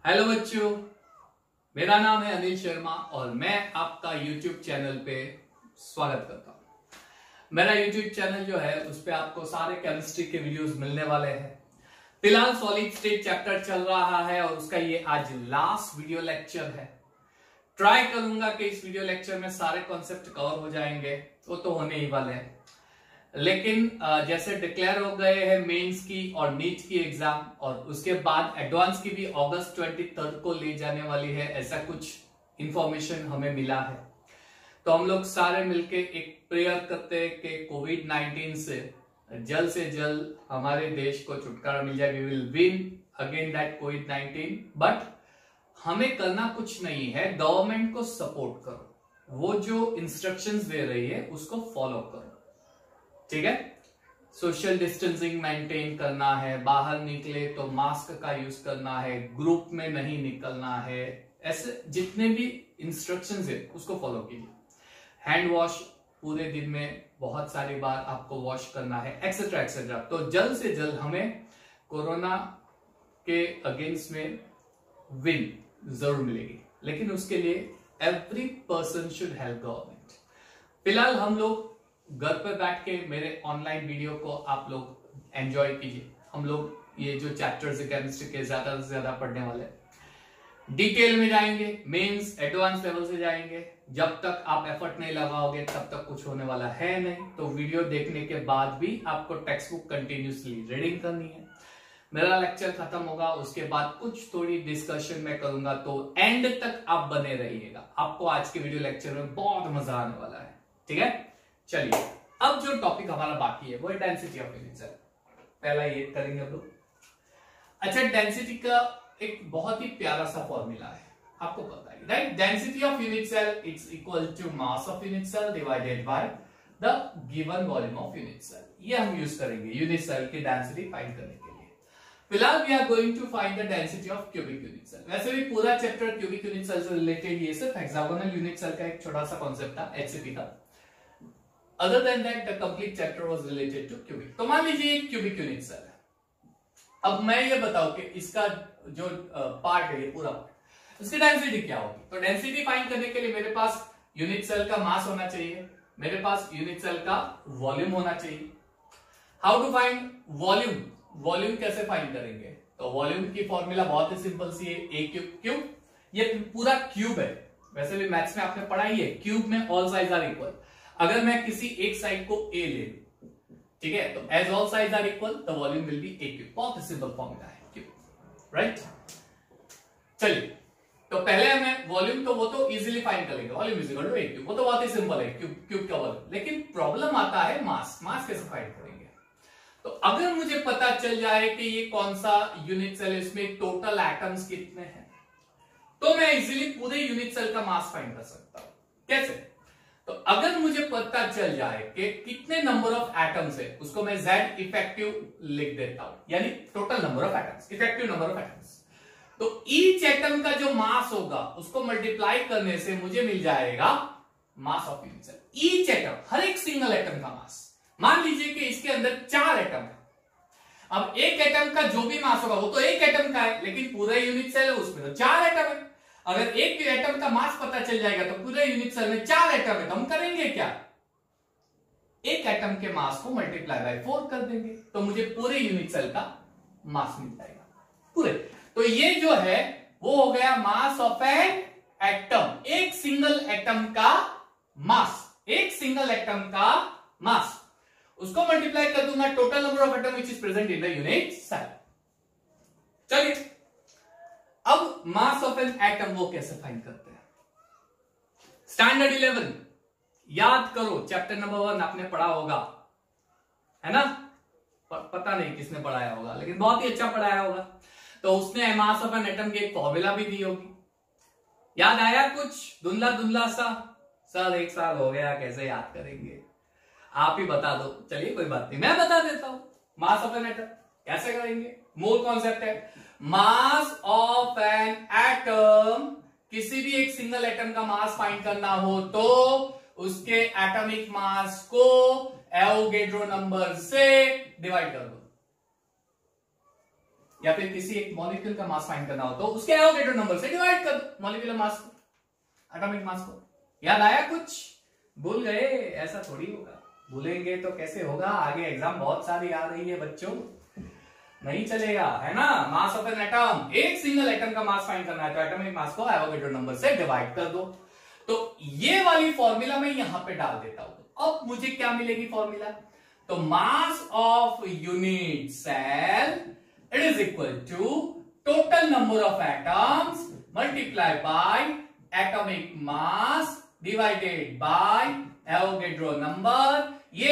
Hello बच्चों, मेरा नाम है अनिल शर्मा और मैं आपका YouTube चैनल पे स्वागत करता हूं। मेरा YouTube चैनल जो है उस पे आपको सारे केमिस्ट्री के वीडियोस मिलने वाले हैं। फिलहाल सॉलिड स्टेट चैप्टर चल रहा है और उसका ये आज लास्ट वीडियो लेक्चर है। ट्राई करूंगा कि इस वीडियो लेक्चर में सारे कॉन्सेप्ट कवर हो जाएंगे, वो तो होने ही वाले हैं। लेकिन जैसे डिक्लेयर हो गए हैं मेंस की और नीट की एग्जाम और उसके बाद एडवांस की भी अगस्त 23 को ले जाने वाली है, ऐसा कुछ इंफॉर्मेशन हमें मिला है। तो हम लोग सारे मिलके एक प्रेयर करते हैं कि कोविड-19 से जल्द हमारे देश को छुटकारा मिल जाए। We will win again that कोविड-19, बट हमें करना कुछ नहीं है, गवर्नमेंट को सपोर्ट करो, वो जो इंस्ट्रक्शंस दे रही है उसको फॉलो करो, ठीक है। सोशल डिस्टेंसिंग मेंटेन करना है, बाहर निकले तो मास्क का यूज करना है, ग्रुप में नहीं निकलना है, ऐसे जितने भी इंस्ट्रक्शंस है उसको फॉलो कीजिए। हैंड वॉश पूरे दिन में बहुत सारी बार आपको वॉश करना है, एक्सेट्रा एक्सेट्रा। तो जल्द से जल्द हमें कोरोना के अगेंस्ट में विन जरूर मिलेगी, लेकिन उसके लिए every person should help government. फिलहाल हम लोग घर पर बैठ के मेरे ऑनलाइन वीडियो को आप लोग एंजॉय कीजिए। हम लोग ये जो चैप्टर्स है केमिस्ट्री के ज्यादा से ज्यादा पढ़ने वाले हैं, डिटेल में जाएंगे, मेंस एडवांस लेवल से जाएंगे। जब तक आप एफर्ट नहीं लगाओगे तब तक कुछ होने वाला है नहीं। तो वीडियो देखने के बाद भी आपको टेक्स्ट बुक कंटिन्यूसली रीडिंग करनी है। मेरा लेक्चर खत्म होगा, उसके बाद कुछ थोड़ी डिस्कशन मैं करूंगा, तो एंड तक आप बने रहिएगा। आपको आज के वीडियो लेक्चर में बहुत मजा आने वाला है, ठीक है। चलिए, अब जो टॉपिक हमारा बाकी है वो है डेंसिटी ऑफ यूनिट सेल। पहला ये करेंगे हम लोग। अच्छा, डेंसिटी का एक बहुत ही प्यारा सा फॉर्मूला है, आपको पता है, right. Density of unit cell is equal to mass of unit cell divided by the given volume of unit cell. ये हम यूज करेंगे यूनिट सेल की डेंसिटी फाइंड करने के लिए। फिलहाल we are going to find the density of cubic unit cell. वैसे भी पूरा चैप्टर क्यूबिक यूनिट सेल से रिलेटेड, ये सिर्फ हेक्सागोनल यूनिट सेल का एक छोटा सा कॉन्सेप्ट था HCP का। Other than that, the complete chapter was related to cubic। तो मान लीजिए एक क्यूबिक यूनिट सेल है। अब मैं ये बताऊं कि इसका जो पार्ट है, ये पूरा पार्ट, इसकी डेंसिटी क्या होगी। तो डेंसिटी फाइंड करने के लिए मेरे पास यूनिट सेल का मास होना चाहिए, मेरे पास यूनिट सेल का वॉल्यूम होना चाहिए। How to find volume? Volume कैसे फाइंड करेंगे? तो वॉल्यूम की फॉर्मूला बहुत ही सिंपल सी है, ए क्यूब। क्यूब, ये पूरा क्यूब है, वैसे भी मैथ्स में आपने पढ़ा ही है, क्यूब में ऑल साइड आर इक्वल। अगर मैं किसी एक साइड को ए ले लूं, ठीक है, तो as all sides are equal the volume will be a cube. बहुत ही सिंपल फॉर्मूला है क्यूब, राइट। चलिए, तो पहले हमें वॉल्यूम, तो वो तो इजीली फाइंड कर लेंगे, volume is equal to a cube, वो तो बहुत ही सिंपल है, क्यूब का वॉल्यूम। लेकिन प्रॉब्लम आता है मास। मास कैसे फाइंड करेंगे? तो अगर मुझे पता चल जाए कि ये कौन सा यूनिट सेल है, इसमें टोटल एटम्स कितने हैं, तो मैं इजीली पूरे यूनिट सेल का मास फाइंड कर सकता हूं। कैसे? तो अगर मुझे पता चल जाए कि कितने नंबर ऑफ एटम्स है, उसको मैं Z इफेक्टिव लिख देता हूं, यानी total number of atoms, effective number of atoms. तो ईच एटम का जो मास होगा उसको मल्टीप्लाई करने से मुझे मिल जाएगा mass of unit cell. Each atom, हर एक सिंगल एटम का मास। मान लीजिए कि इसके अंदर 4 एटम है। अब एक एटम का जो भी मास होगा वो तो एक एटम का है, लेकिन पूरा यूनिट सेल है उसमें तो 4 एटम है। अगर एक एटम का मास पता चल जाएगा तो पूरे यूनिट सेल में 4 एटम है, तो हम करेंगे क्या? एक एटम के मास को मल्टीप्लाई बाय 4 कर देंगे, तो मुझे पूरे यूनिट सेल का मास मिल जाएगा पूरे। तो ये जो है वो हो गया मास ऑफ एन एटम, एक सिंगल एटम का मास, एक सिंगल एटम का मास। उसको मल्टीप्लाई कर दूंगा total number of atom which is present in the unit cell. चलिए, अब मास ऑफ एन एटम वो कैसे फाइंड करते हैं? स्टैंडर्ड 11 याद करो, चैप्टर नंबर 1 आपने पढ़ा होगा, है ना? पता नहीं किसने पढ़ाया होगा, लेकिन बहुत ही अच्छा पढ़ाया होगा। तो उसने मास ऑफ एन एटम की एक फॉर्मूला भी दी होगी। याद आया कुछ धुंधला धुंधला सा? सर 1 साल हो गया, कैसे याद करेंगे? आप ही बता दो। चलिए कोई बात नहीं, मैं बता देता हूं। मास ऑफ एन एटम कैसे करेंगे? मूल कॉन्सेप्ट है, मास ऑफ एन एटम, किसी भी एक सिंगल एटम का मास फाइंड करना हो तो उसके एटॉमिक मास को एवोगेड्रो नंबर से डिवाइड कर दो। या फिर किसी एक मॉलिक्यूल का मास फाइंड करना हो तो उसके एवोगैड्रो नंबर से डिवाइड कर दो मॉलिक्यूलर मास को, एटॉमिक मास को। याद आया कुछ? भूल गए? ऐसा थोड़ी होगा, भूलेंगे तो कैसे होगा? आगे एग्जाम बहुत सारी आ रही है बच्चों, नहीं चलेगा, है ना। मास ऑफ एन एटम, एक सिंगल एटम का मास फाइंड करना है तो एटॉमिक मास को एवोगैड्रो नंबर से डिवाइड कर दो। तो ये वाली फॉर्मूला मैं यहां पे डाल देता हूं। अब मुझे क्या मिलेगी फॉर्मूला? तो mass of unit cell it is equal to total number of atoms multiply by atomic mass divided by Avogadro number. ये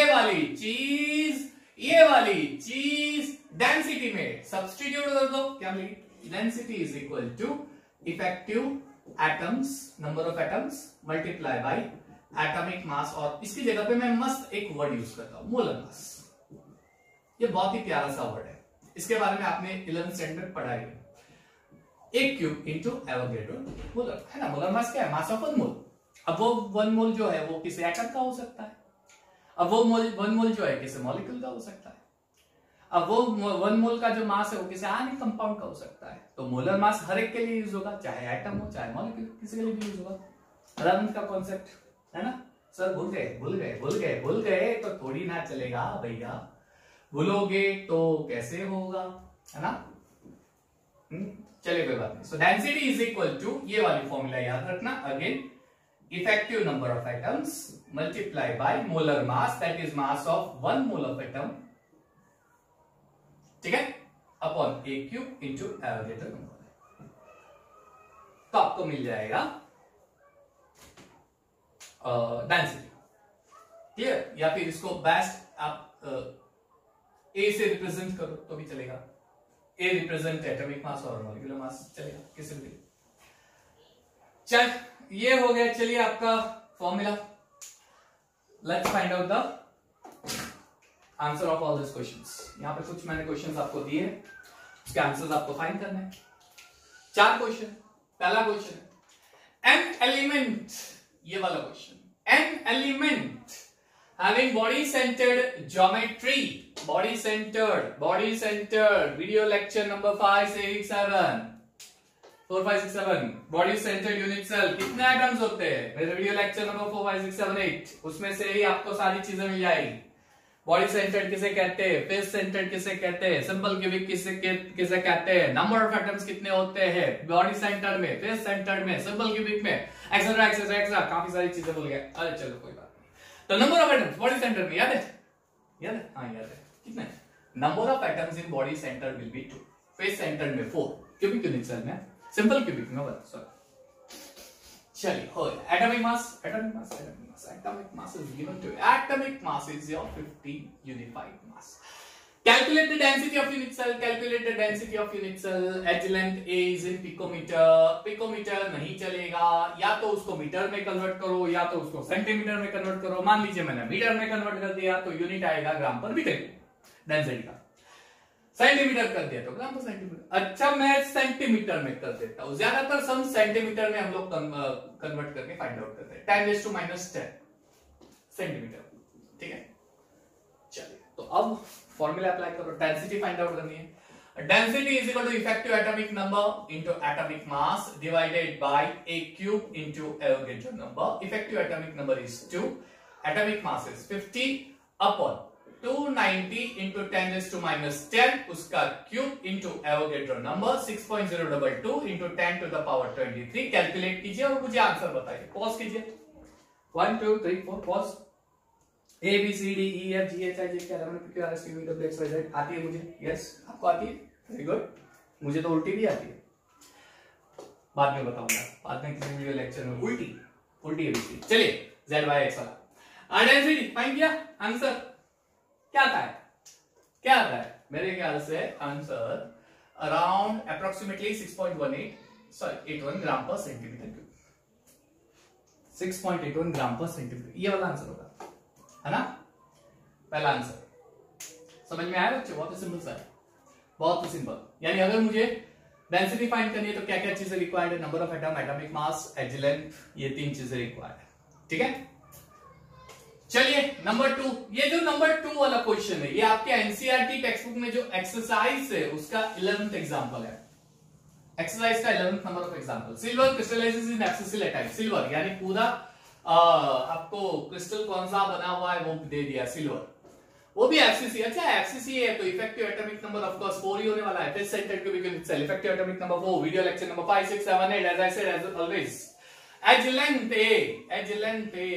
वाली चीज डेंसिटी में सब्स्टिट्यूट कर दो, क्या मिलेगी? Density is equal to effective atoms, number of atoms multiply by atomic mass. और इसकी जगह पे मैं मस्त एक वर्ड यूज करता हूं, मोलर मास। ये बहुत ही प्यारा सा वर्ड है, इसके बारे में आपने 11th स्टैंडर्ड पढ़ा है। एक क्यूब इंटू एवोगैड्रो मोलर, है ना। मोलर मास क्या है? Mass of 1 mole. अब वो 1 मोल जो है वो किसी एटम का हो सकता है, अब वो 1 मोल जो है किसी मॉलिक्यूल का हो सकता है, अब वो 1 मोल का जो मास है वो किसी आयनिक कंपाउंड का हो सकता है। तो मोलर मास हर एक के लिए यूज होगा, चाहे एटम हो चाहे मॉलिक्यूल, किसी के लिए भी यूज होगा। रन का कॉन्सेप्ट है ना। सर भूल गए तो थोड़ी ना चलेगा भैया, भूलोगे तो कैसे होगा, है ना। चलिए कोई बात नहीं। So density is equal to, ये वाली फॉर्मूला याद रखना again, effective number of atoms multiply by molar mass, that is mass of 1 mole of atom, ठीक है, upon a cube into Avogadro number. तो आपको मिल जाएगा डेंसिटी, क्लियर। या फिर इसको बेस्ट आप ए से रिप्रेजेंट करो तो भी चलेगा। ए रिप्रेजेंट एटॉमिक मास और मॉलिक्यूलर मास, चलेगा किसी भी। चल ये हो गया, चलिए आपका formula. Let's find out the answer of all this questions. यहां पे कुछ मैंने क्वेश्चंस आपको दिए, उसके आंसर्स आपको फाइंड करने हैं। 4 क्वेश्चन। पहला क्वेश्चन, एन एलिमेंट, ये वाला question, an element having body centered geometry, body centered video lecture number 5 से 7 4 5 6 7 body centered unit cell कितने एटम्स होते हैं? मेरे वीडियो लेक्चर नंबर 4 5 6 7 8 उसमें से ही आपको सारी चीजें मिल जाएगी। बॉडी सेंटर्ड किसे कहते हैं, फेस सेंटर्ड किसे कहते हैं, सिंपल क्यूबिक किसे कहते हैं, नंबर ऑफ एटम्स कितने होते हैं बॉडी सेंटर्ड में, फेस सेंटर्ड में, सिंपल क्यूबिक में, एक्सेट्रा एक्सेट्रा एक्सेट्रा, काफी सारी चीजें भूल गए। अरे चलो कोई बात। तो number of atoms body centre में याद है? हाँ याद है। कितने? Number of atoms in body centre will be 2, face centre में 4, क्यूबिक यूनिट सेल में, सिंपल क्यूबिक में 1। सॉरी, चलिए हो गया। Atomic mass is given to, atomic mass is your 50 unified mass. Calculate the density of unit cell. Calculate the density of unit cell. Edge length A is in picometer. Picometer नहीं चलेगा, या तो उसको metre में convert करो या तो उसको सेंटीमीटर में कन्वर्ट करो। मान लीजिए मैंने मीटर में कन्वर्ट कर दिया तो यूनिट आएगा ग्राम पर मीटर डेंसिटी का। सेंटीमीटर कर दिया तो ग्राम पर सेंटीमीटर। अच्छा मैं सेंटीमीटर में कर देता हूं, ज्यादातर सम सेंटीमीटर में हम लोग कन्वर्ट करके फाइंड आउट करते हैं। 10⁻⁻10 सेंटीमीटर, ठीक है। चलिए तो अब फॉर्मूला अप्लाई करो, डेंसिटी फाइंड आउट करनी है। Density is equal to effective atomic number into atomic mass divided by a cube into Avogadro number. Effective atomic number is 2, atomic mass is 50 upon 290 into 10⁻10 उसका cube into Avogadro number 6.022 into 10 to the power 23। Calculate कीजिए और मुझे answer बताइए। Pause कीजिए, 1 2 3 4 pause. A B C D E F G H I J K L M N P Q R S T U V W X Y Z आती है मुझे? Yes आपको आती है? Very good. मुझे तो उल्टी भी आती है, बाद में बताऊंगा, बाद में किसी वीडियो लेक्चर में उल्टी है। चलिए Z Y X वाला डेंसिटी फाइंड किया, आंसर क्या आता है? मेरे ख्याल से आंसर अराउंड अप्रोक्सीमेटली 6.81 ग्राम पर सेंटीमीटर क्यूब। 6.81 ग्राम पर सेंटीमीटर, ये वाला आंसर होगा, है ना। पहला आंसर समझ में आया बच्चों? बहुत ही सिंपल सा है, बहुत ही सिंपल। यानी अगर मुझे डेंसिटी फाइंड करनी है तो क्या क्या चीजें रिक्वायर्ड है? Number of atom, atomic mass, edge length, ये 3 चीजें रिक्वायर्ड है, ठीक है। चलिए नंबर 2, ये जो नंबर 2 वाला क्वेश्चन है ये आपके एनसीईआरटी टेक्स्ट बुक में जो एक्सरसाइज है उसका 11th एग्जांपल है। एक्सरसाइज का 11th number of example. Silver crystallizes in FCC lattice. Silver यानी पूरा आपको क्रिस्टल कौन सा बना हुआ है वो दे दिया, सिल्वर, वो भी एफसीसी। अच्छा एफसीसी है तो effective atomic number of course 4 ही होने वाला है। Test centre cubic unit cell. Effective atomic number 4, video lecture number 5 6 7 8 as I said as always. Edge length A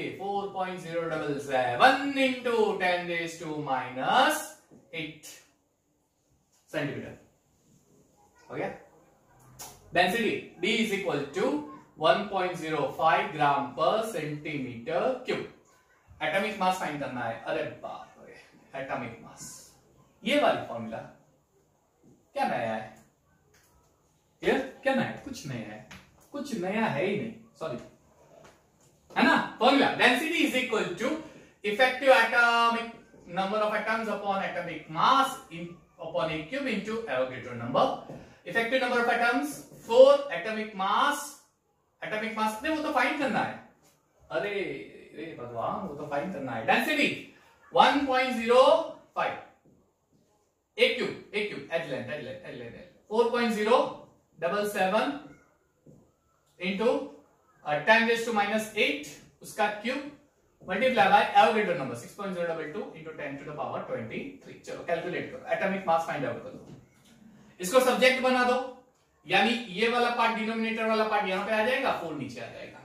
4.077 into 10 raised to minus 8 centimetre हो गया। Density D is equal to 1.05 gram per centimetre cube. Atomic mass find करना है। अरे बाप रे, atomic mass, ये वाली formula क्या नया है? ये क्या नया है? कुछ नया है, कुछ नया है ही नहीं, सॉरी, है ना। Formula density is equal to effective atomic number of atoms upon atomic mass upon a cube into Avogadro number. Effective number of atoms 4, atomic mass नहीं वो तो फाइंड करना है। अरे भगवान, वो तो फाइंड करना है। Density 1.05 a cube edge length 4.077 into 10 raised to minus 8 उसका cube multiply by Avogadro number 6.022 into 10 to the power 23। चलो कैलकुलेट करो, एटॉमिक मास फाइंड आउट करो। इसको सब्जेक्ट बना दो, यानी ये वाला पार्ट डिनोमिनेटर वाला पार्ट यहां पे आ जाएगा, 4 नीचे आ जाएगा।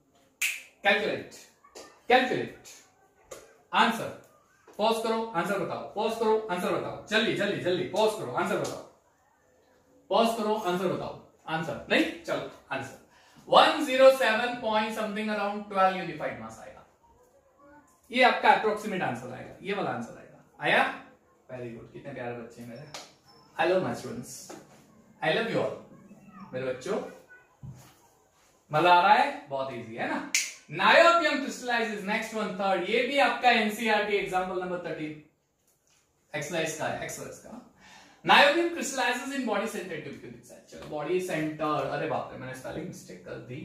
Calculate answer. पॉज करो, आंसर बताओ। पॉज करो, आंसर बताओ। जल्दी पॉज करो, आंसर बताओ। पॉज करो, आंसर बताओ। आंसर नहीं, चलो answer 107 point something around 12 unified mass आएगा। ये आपका अप्रोक्सीमेट आंसर आएगा, ये वाला आंसर आएगा। आया? वेरी गुड, कितने प्यारे बच्चे मेरे। I love my students, I love you all मेरे बच्चों। मजा आ रहा है? बहुत इजी है ना। Niobium crystallises, next one, third, ये भी आपका एनसीईआरटी एग्जांपल नंबर 13 एक्सरसाइज का है। एक्सरसाइज का niobium crystallises in body centre tube unit cell. चलो बॉडी सेंटर, अरे बाप रे मैंने स्पेलिंग मिस्टेक कर दी,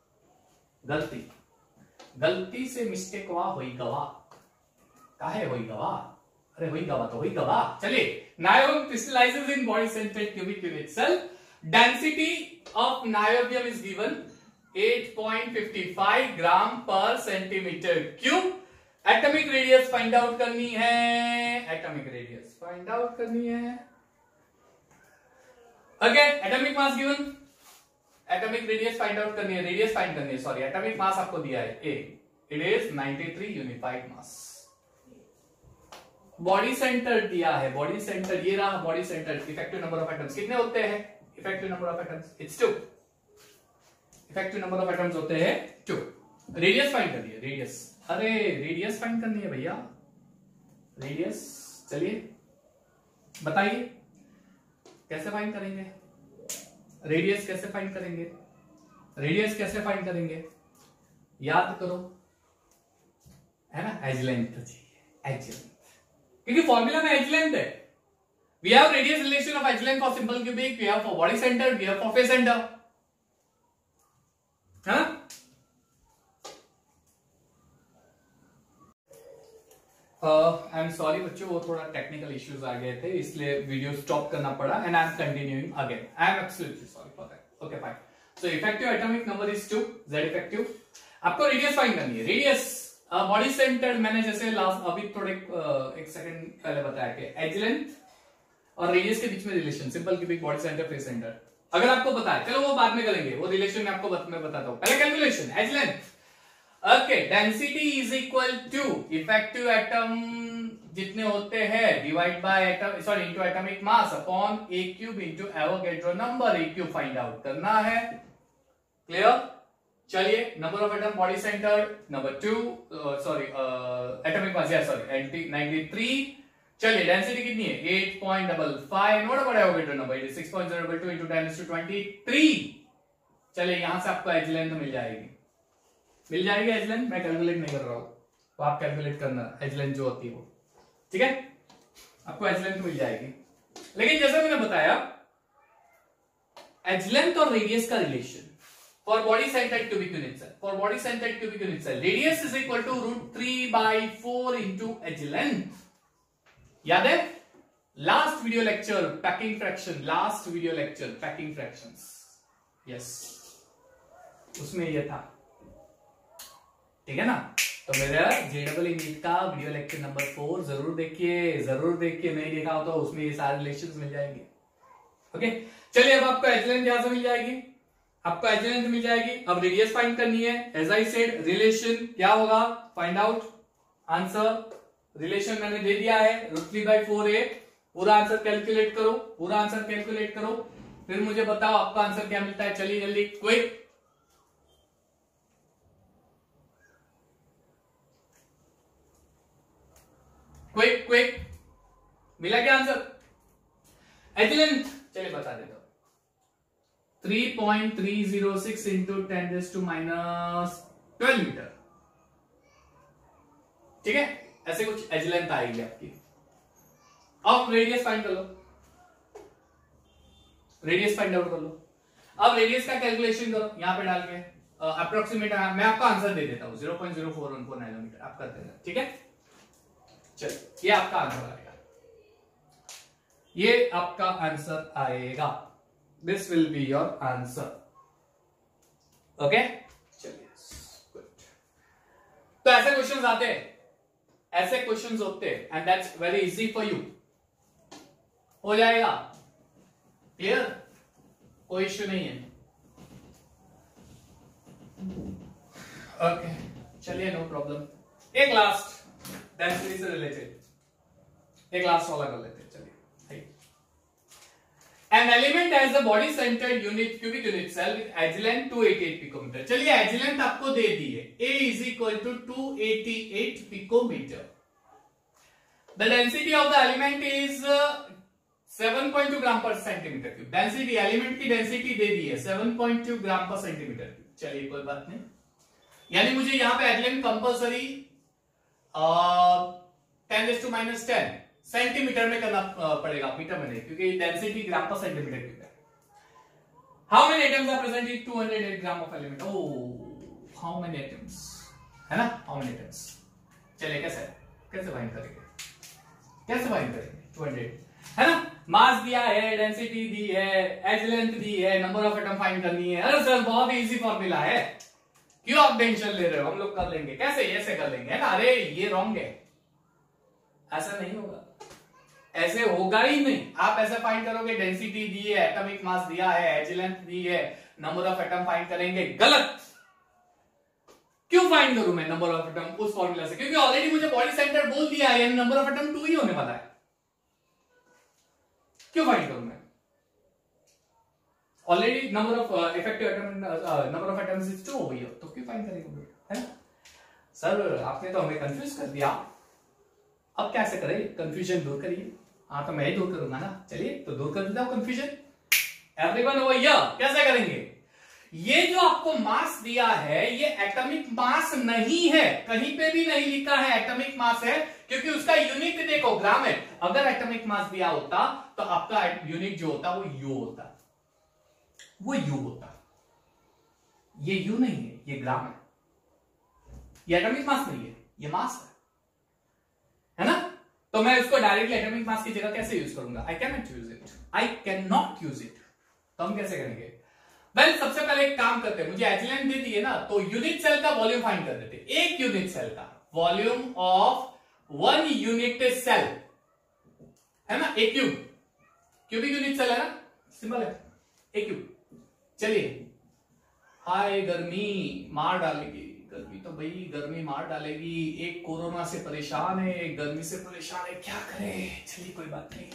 गलती से मिस्टेक हुई गवा, काहे हुई गवा? अरे हुई गवा तो हुई गवा। चलिए, niobium crystallises in body centre cubic unit cell. Density of niobium is given 8.55 gram per centimetre cube. Atomic radius find out करनी है, एटॉमिक रेडियस फाइंड आउट करनी है। Okay, atomic mass given, atomic radius find out करनी है, radius find करनी है, sorry. Atomic मास आपको दिया है a, it is 93 unified mass. Body centre दिया है, बॉडी सेंटर ये रहा body centre. Effective number of atoms कितने होते हैं? Effective number of atoms it's 2। Effective number of atoms होते हैं 2। रेडियस फाइंड करिए, रेडियस, अरे रेडियस फाइंड करनी है भैया, रेडियस। चलिए बताइए कैसे फाइंड करेंगे रेडियस? कैसे फाइंड करेंगे रेडियस? कैसे फाइंड करेंगे? याद करो, है ना, एज लेंथ चाहिए, एज लेंथ, क्योंकि फॉर्मूला में एज लेंथ है। We have radius relation of edge length for simple cubic, we have for body centre, we have for face centre, है ना। आई एम सॉरी बच्चों, वो थोड़ा टेक्निकल इश्यूज आ गए थे इसलिए वीडियो स्टॉप करना पड़ा, and I am continuing again. I am absolutely sorry for that. Okay fine. So effective atomic number is 2, Z effective. आपको रेडियस फाइंड करनी है। रेडियस बॉडी सेंटर मैंने जैसे लास्ट अभी थोड़े एक सेकंड पहले बताया कि एज लेंथ और रेडियस के बीच में relation, simple cubic, body centre, face centre. अगर आपको पता है, चलो वो बाद में करेंगे, वो रिलेशन में आपको मैं बताता हूं, पहले calculation edge length. Okay, density is equal to effective atom जितने होते हैं divide by atom, sorry, into atomic mass upon a cube into Avogadro number. A cube find out करना है। क्लियर? चलिए, number of atom body centre number 2, sorry atomic mass, या sorry 93। चलिए, density कितनी है? 8.55। Note about Avogadro number, it is 6.022 into 10⁻23। चलिए, यहां से आपको एज लेंथ मिल जाएगी एज लेंथ। मैं कैलकुलेट नहीं कर रहा हूं, तो आप कैलकुलेट करना एज लेंथ जो होती है वो, ठीक है। आपको एज लेंथ मिल जाएगी। लेकिन जैसा मैंने बताया, एज लेंथ और रेडियस का relation, for body centered cubic unit cell. For body centered cubic unit cell, radius is equal to √3/4 into edge length. याद है? Last video lecture packing fraction. Last video lecture packing fractions. Yes. उसमें ये था. ठीक है ना? तो मेरा JEE नीट का वीडियो लेक्चर नंबर 4 जरूर देखिए, जरूर देखिए. नहीं देखा हो तो उसमें ये सारे रिलेशंस मिल जाएंगे. ओके, चलिए अब आपको एज लेंथ यहां से मिल जाएगी. आपको एज लेंथ मिल जाएगी. अब रेडियस फाइंड करनी है. एज आई सेड रिलेशन क्या होगा, फाइंड आउट आंसर. रिलेशन मैंने दे दिया है √3/4 है. पूरा आंसर कैलकुलेट करो, पूरा आंसर कैलकुलेट करो, फिर मुझे बताओ आपका आंसर क्या मिलता है. चलिए जल्दी क्विक. क्विक क्विक मिला क्या आंसर? एज लेंथ चलिए बता देता हूं. 3.306 इंटू 10⁻⁻12 मीटर. ठीक है, ऐसे कुछ एज लेंथ आएगी आपकी. अब रेडियस फाइंड कर लो, रेडियस फाइंड आउट कर लो. अब रेडियस का कैलकुलेशन करो यहां पे डाल के. अप्रोक्सीमेट मैं आपका आंसर दे देता हूं 0.0414 नैनोमीटर. आप कर देना. ठीक है, चलिए ये आपका आंसर आएगा. ये आपका आंसर आएगा. This will be your answer. Okay, चलिए गुड. तो ऐसे क्वेश्चंस आते हैं, ऐसे क्वेश्चंस होते हैं and that's very easy for you. हो जाएगा क्लियर, कोई इश्यू नहीं है. ओके चलिए, नो प्रॉब्लम. एक लास्ट डेंसिटी से रिलेटेड, एक लास्ट वाला कर लेते हैं. चलिए, An element has a body centered unit cubic unit cell with edge length 288 picometer. चलिए edge length आपको दे दी है. A is equal to 288 picometer. The density of the element is 7.2 gram per centimetre cube. Density, element की density दे दी है 7.2 gram per centimetre cube. चलिए कोई बात नहीं. यानी मुझे यहां पे एज लेंथ कंपल्सरी 10⁻⁻10 सेंटीमीटर में करना पड़ेगा, मीटर में नहीं, क्योंकि density gram per centimetre cube है. How many atoms are present in 208 gram of element? Oh, how many atoms है ना, हाउ मेनी एटम्स. चलिए कैसे कैसे फाइंड करेंगे, कैसे फाइंड करेंगे? 200 है ना, मास दिया है, डेंसिटी दी है, एज लेंथ दी है, नंबर ऑफ एटम फाइंड करनी है. अरे सर बहुत इजी फॉर्मूला है, क्यों आप टेंशन ले रहे हो? हम लोग कर लेंगे. कैसे? ऐसे कर लेंगे, है ना. अरे ये रॉन्ग है, ऐसा नहीं होगा, ऐसे होगा ही नहीं. आप ऐसे फाइंड करोगे, डेंसिटी दी है, एटॉमिक मास दिया है, एज लेंथ दी है, नंबर ऑफ एटम फाइंड करेंगे. गलत. क्यों फाइंड करूं मैं नंबर ऑफ एटम उस फॉर्मूला से? क्योंकि ऑलरेडी मुझे बॉडी सेंटर बोल दिया है, नंबर ऑफ एटम 2 ही होने वाला है. क्यों फाइंड करूं मैं? Already number of effective atom, number of atoms is 2 हो गई, तो क्यों फाइंड करेंगे, है ना. सर आपने तो हमें कंफ्यूज कर दिया. अब कैसे करें? कंफ्यूजन दूर करिए. हाँ तो मैं ही दूर करूंगा ना. चलिए तो दूर कर देता हूं कंफ्यूजन. Everyone over here. कैसे करेंगे? ये जो आपको मास दिया है, ये एटॉमिक मास नहीं है, कहीं पे भी नहीं लिखा है एटॉमिक मास है, क्योंकि उसका यूनिट देखो ग्राम है. अगर एटॉमिक मास दिया होता तो आपका यूनिट जो होता वो यू होता, वो यू होता. ये यू नहीं है, ये ग्राम है. ये एटॉमिक मास नहीं है, ये मास है ना. तो मैं इसको डायरेक्टली एटॉमिक मास की जगह कैसे यूज करूंगा? I can not use it, I can not use it. तो हम कैसे करेंगे? वेल सबसे पहले एक काम करते हैं. मुझे एज लेंथ दे दी है ना, तो यूनिट सेल का वॉल्यूम फाइंड कर देते. एक यूनिट सेल का वॉल्यूम ऑफ 1 यूनिट सेल है ना, एक क्यूब. क्यूबिक यूनिट सेल है ना, सिंपल है, एक क्यूब. चलिए, हाय गर्मी मार डालेगी, गर्मी तो भाई गर्मी मार डालेगी. एक कोरोना से परेशान है, एक गर्मी से परेशान है, क्या करे. चलिए कोई बात नहीं.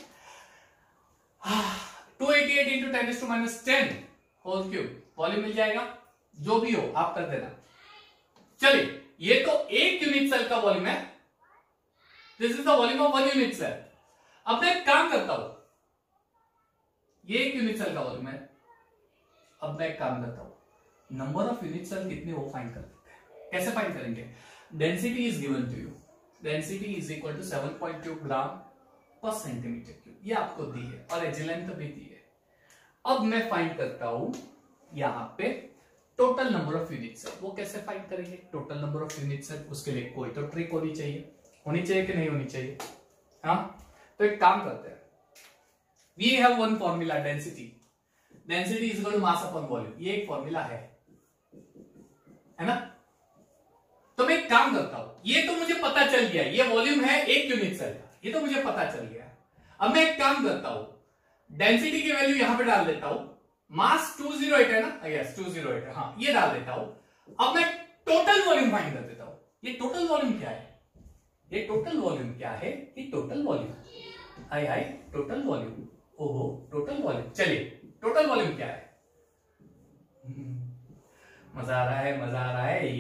288 इंटू 10⁻⁻10 होल क्यूब वॉल्यूम मिल जाएगा. जो भी हो आप कर देना. चलिए, ये तो एक यूनिट सेल का वॉल्यूम है. This is the volume of 1 unit cell. अब मैं एक काम करता हूं, ये एक यूनिट सेल का वॉल्यूम है. अब मैं एक काम करता हूं, नंबर ऑफ यूनिट सेल कितने वो फाइंड कर लेते हैं. कैसे फाइंड करेंगे? Density is given to you. Density is equal to 7.2 gram per centimetre cube. ये आपको दी है और एज लेंथ भी दी है. अब मैं फाइंड करता हूं यहां पे total number of unit cell. वो कैसे फाइंड करेंगे total number of unit cell? उसके लिए कोई तो ट्रिक होनी चाहिए कि नहीं होनी चाहिए? हाँ, तो एक काम करते हैं, we have one formula, density is equal to mass upon volume. ये एक फॉर्मूला है ना? तो मैं एक काम करता हूं, ये तो मुझे पता चल गया, ये वॉल्यूम है एक यूनिट सेल का, ये तो मुझे पता चल गया। अब मैं एक काम करता हूं, डेंसिटी की वैल्यू यहां पे डाल देता हूं, मास 208 है ना? यस 208 है, हाँ ये डाल देता हूं। अब मैं टोटल वॉल्यूम फाइंड कर देता हूं। ये टोटल वॉल्यूम क्या है? ये टोटल वॉल्यूम क्या है? ये टोटल वॉल्यूम, हाय टोटल वॉल्यूम, ओहो टोटल वॉल्यूम। चलिए टोटल वॉल्यूम क्या है? मजा आ रहा है।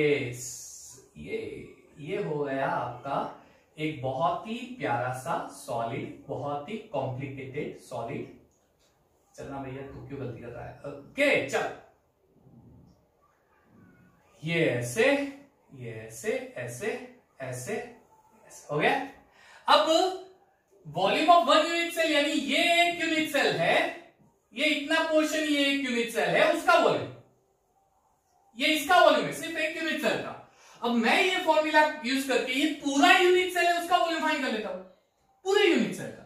ये हो गया आपका एक बहुत ही प्यारा सा सॉलिड, बहुत ही कॉम्प्लिकेटेड सॉलिड। चलना भैया, तू क्यों गलती कर रहा है? ओके चल, ये ऐसे ऐसे हो गया। अब volume of one unit cell, यानी ये एक यूनिट सेल है, ये इतना पोर्शन ये एक यूनिट सेल है, उसका वॉल्यूम, ये इसका वॉल्यूम है सिर्फ एक यूनिट सेल का। अब मैं ये फॉर्मूला यूज करके ये पूरा यूनिट सेल है उसका वॉल्यूम फाइंड कर लेता हूं, पूरे यूनिट सेल का।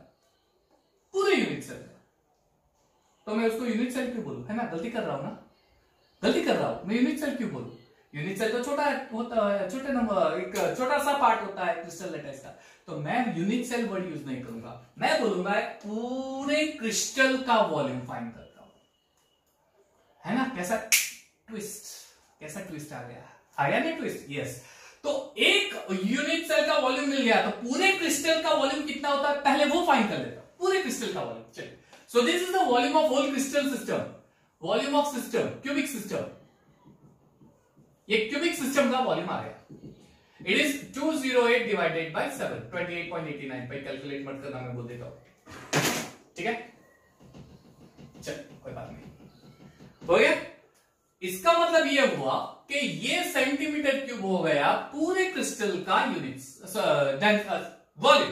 तो मैं उसको यूनिट सेल क्यों बोलूं? है ना, गलती कर रहा हूं मैं यूनिट सेल क्यों बोलूं? यूनिट सेल तो छोटा होता है, छोटे नंबर, एक छोटा सा पार्ट होता है क्रिस्टल लैटिस का। तो मैं यूनिट सेल वर्ड यूज नहीं करूंगा, मैं बोलूंगा पूरे क्रिस्टल का वॉल्यूम फाइंड करता हूं। है ना, कैसा ट्विस्ट आ गया ना ट्विस्ट? यस। तो एक यूनिट सेल का वॉल्यूम मिल गया, तो पूरे क्रिस्टल का वॉल्यूम कितना होता है पहले वो फाइंड कर लेता हूं, पूरे क्रिस्टल का वॉल्यूम। चलिए, so this is the volume of whole crystal system, volume of system, cubic system. ये क्यूबिक सिस्टम का वॉल्यूम आ गया। It is 208 divided by 7, 28.89। भाई कैलकुलेट मत करना, मैं बोल देता हूं, ठीक है? चल कोई बात नहीं, हो गया। इसका मतलब ये हुआ कि ये सेंटीमीटर क्यूब हो गया पूरे क्रिस्टल का यूनिट वॉल्यूम।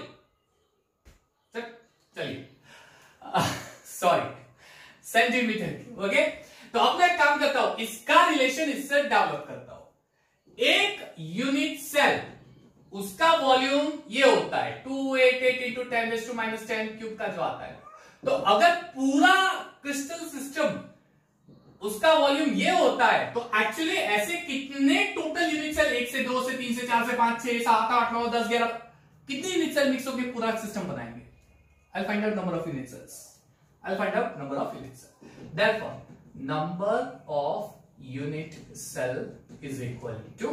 चलिए सॉरी, सेंटीमीटर क्यूब। ओके, तो अब मैं काम करता हूं, इसका रिलेशन इससे डेवलप करता हूं। एक यूनिट सेल, उसका वॉल्यूम ये होता है 288 इंटू 10⁻⁻10 क्यूब का जो आता है। तो अगर पूरा क्रिस्टल सिस्टम उसका वॉल्यूम ये होता है, तो एक्चुअली ऐसे कितने टोटल यूनिट सेल, 1 से 2 से 3 से 4 से 5 6 7 8 9 10 11 कितने यूनिट सेल मिक्स होकर पूरा सिस्टम बनाएंगे? I'll find out number of unit cells. Therefore, number of unit cell is equal to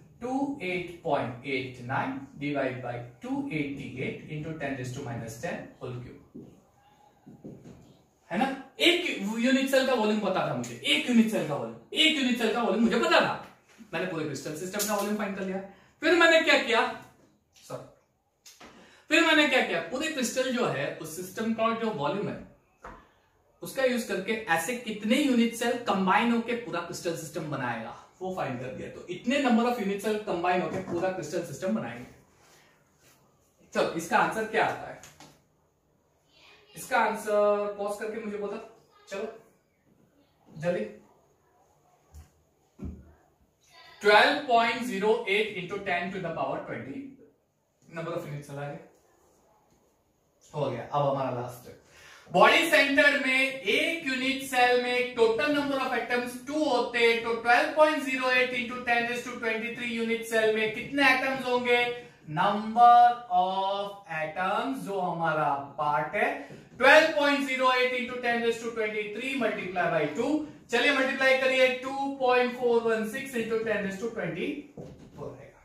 28.89 divided by 288 into 10⁻⁻10 whole cube. है ना? एक यूनिट सेल का वॉल्यूम पता था मुझे, एक यूनिट सेल का वॉल्यूम मुझे पता था। मैंने पूरे क्रिस्टल सिस्टम का वॉल्यूम फाइंड कर लिया। फिर मैंने क्या किया, पूरे क्रिस्टल जो है उस सिस्टम का जो वॉल्यूम है उसका यूज करके ऐसे कितने यूनिट सेल कंबाइन होकर पूरा क्रिस्टल सिस्टम बनाएगा वो फाइंड कर दिया। तो इतने number of unit cell combine होकर पूरा क्रिस्टल सिस्टम बनाएंगे। चलो इसका आंसर क्या आता है? इसका आंसर पॉज करके मुझे बोला, चलो जल्दी। 12.08 into 10⁻20 number of unit cell आ गया, हो गया। अब हमारा लास्ट बॉडी सेंटर में एक यूनिट सेल में टोटल नंबर ऑफ एटम्स 2 होते हैं, तो 12.08 इंटू 10⁻23 यूनिट सेल में कितने एटम्स होंगे? नंबर ऑफ एटम्स जो हमारा पार्ट है 12.08 इंटू 10⁻23 मल्टीप्लाई बाई 2। चलिए मल्टीप्लाई करिए, 2.416 इंटू 10⁻24 रहेगा।